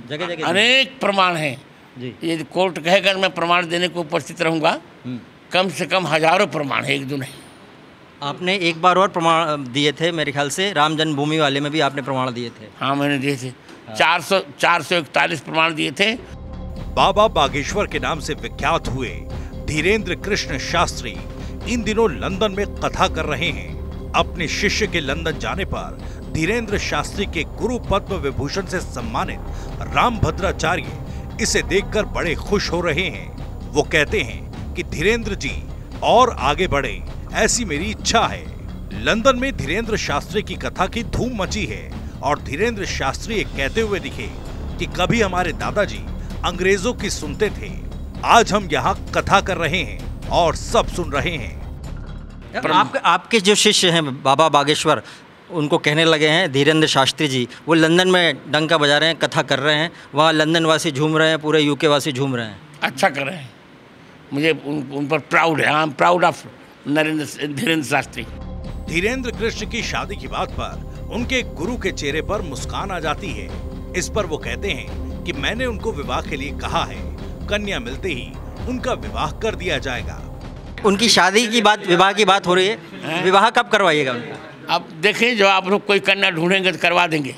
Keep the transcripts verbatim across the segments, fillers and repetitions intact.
जगह जगह अनेक प्रमाण हैं जी। ये कोर्ट कहेगा मैं प्रमाण देने को उपस्थित रहूंगा, कम से कम हजारों प्रमाण है, एक दो नहीं। आपने एक बार और प्रमाण दिए थे मेरे ख्याल से, राम जन्मभूमि वाले में भी आपने प्रमाण दिए थे। हाँ मैंने दिए थे, चार सौ चार सौ इकतालीस प्रमाण दिए थे। बाबा बागेश्वर के नाम से विख्यात हुए धीरेन्द्र कृष्ण शास्त्री इन दिनों लंदन में कथा कर रहे हैं। अपने शिष्य के लंदन जाने पर धीरेन्द्र शास्त्री के गुरु पद्म विभूषण से सम्मानित रामभद्राचार्य इसे देखकर बड़े खुश हो रहे हैं। वो कहते हैं कि धीरेन्द्र जी और आगे बढ़े, ऐसी मेरी इच्छा है। लंदन में धीरेन्द्र शास्त्री की कथा की धूम मची है और धीरेन्द्र शास्त्री ये कहते हुए दिखे कि कभी हमारे दादाजी अंग्रेजों की सुनते थे, आज हम यहाँ कथा कर रहे हैं और सब सुन रहे हैं। आप, आपके जो शिष्य हैं बाबा बागेश्वर, उनको कहने लगे हैं धीरेन्द्र शास्त्री जी, वो लंदन में डंका बजा रहे हैं, कथा कर रहे हैं, वहाँ लंदन वासी झूम रहे हैं, पूरे यूके वासी झूम रहे हैं। अच्छा कर रहे हैं, मुझे उन, उन पर प्राउड है। I am proud of Narendra Dhirendra Shastri. Dhirendra Krishna की शादी की बात पर उनके गुरु के चेहरे पर मुस्कान आ जाती है। इस पर वो कहते हैं कि मैंने उनको विवाह के लिए कहा है, कन्या मिलते ही उनका विवाह कर दिया जाएगा। उनकी शादी की बात, विवाह की बात हो रही है, विवाह कब करवाइएगा उनका? अब देखें, जो आप लोग कोई कन्या ढूंढेंगे तो करवा देंगे।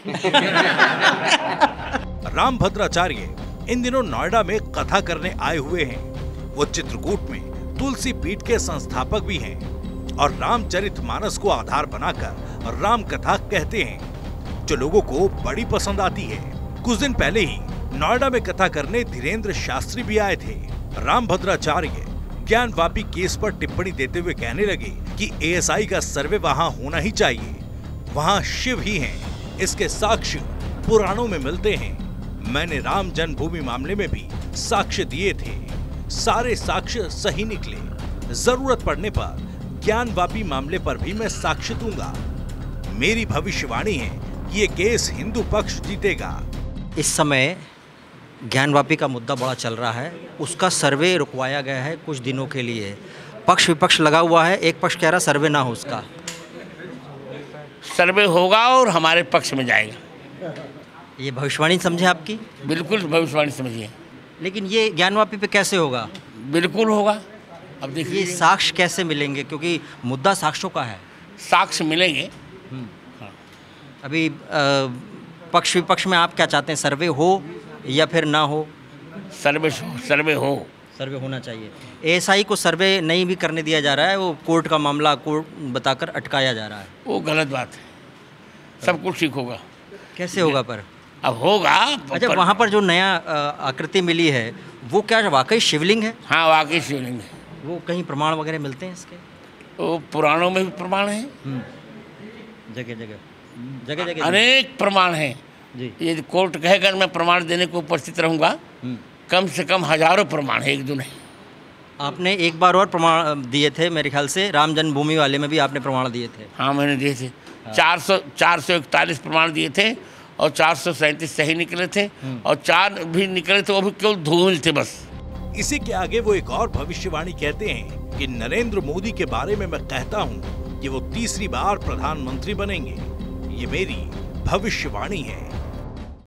रामभद्राचार्य इन दिनों नोएडा में कथा करने आए हुए हैं। वो चित्रकूट में तुलसी पीठ के संस्थापक भी हैं और रामचरितमानस को आधार बनाकर राम कथा कहते हैं, जो लोगों को बड़ी पसंद आती है। कुछ दिन पहले ही नोएडा में कथा करने धीरेन्द्र शास्त्री भी आए थे। रामभद्राचार्य ज्ञानवापी केस पर टिप्पणी देते हुए कहने लगे कि ए एस आई का सर्वे वहां होना ही चाहिए, वहां शिव ही हैं, इसके साक्ष्य पुराणों में मिलते हैं। मैंने राम जन्मभूमि मामले में भी साक्ष्य दिए थे, सारे साक्ष्य सही निकले। जरूरत पड़ने पर ज्ञानवापी मामले पर भी मैं साक्ष्य दूंगा। मेरी भविष्यवाणी है कि ये केस हिंदू पक्ष जीतेगा। इस समय ज्ञानवापी का मुद्दा बड़ा चल रहा है, उसका सर्वे रुकवाया गया है कुछ दिनों के लिए। पक्ष विपक्ष लगा हुआ है, एक पक्ष कह रहा सर्वे ना हो उसका। सर्वे होगा और हमारे पक्ष में जाएगा। ये भविष्यवाणी समझे आपकी? बिल्कुल भविष्यवाणी समझिए। लेकिन ये ज्ञानवापी पे कैसे होगा? बिल्कुल होगा। अब देखिए ये साक्ष्य कैसे मिलेंगे, क्योंकि मुद्दा साक्ष्यों का है। साक्ष्य मिलेंगे। हाँ। अभी आ, पक्ष विपक्ष में आप क्या चाहते हैं, सर्वे हो या फिर ना हो? सर्वे सर्वे हो सर्वे होना चाहिए। ए एस आई को सर्वे नहीं भी करने दिया जा रहा है, वो कोर्ट का मामला कोर्ट बताकर अटकाया जा रहा है। वो गलत बात है, सब कुछ ठीक होगा। कैसे होगा पर? अब होगा। अच्छा, वहाँ पर जो नया आकृति मिली है वो क्या वाकई शिवलिंग है? हाँ वाकई शिवलिंग है। वो कहीं प्रमाण वगैरह मिलते हैं इसके? वो पुराणों में भी प्रमाण है, जगह जगह जगह जगह अनेक प्रमाण हैं जी। ये कोर्ट कहेगा मैं प्रमाण देने को उपस्थित रहूंगा, कम से कम हजारों प्रमाण है, एक दो नहीं। आपने एक बार और प्रमाण दिए थे मेरे ख्याल से, राम जन्मभूमि वाले में भी आपने प्रमाण दिए थे। हाँ मैंने दिए थे, चार सौ चार सौ इकतालीस प्रमाण दिए थे और चार सौ सैंतीस सही निकले थे और चार भी निकले थे वो भी केवल धूल थे बस। इसी के आगे वो एक और भविष्यवाणी कहते हैं कि नरेंद्र मोदी के बारे में मैं कहता हूँ कि वो तीसरी बार प्रधानमंत्री बनेंगे। ये मेरी भविष्यवाणी है।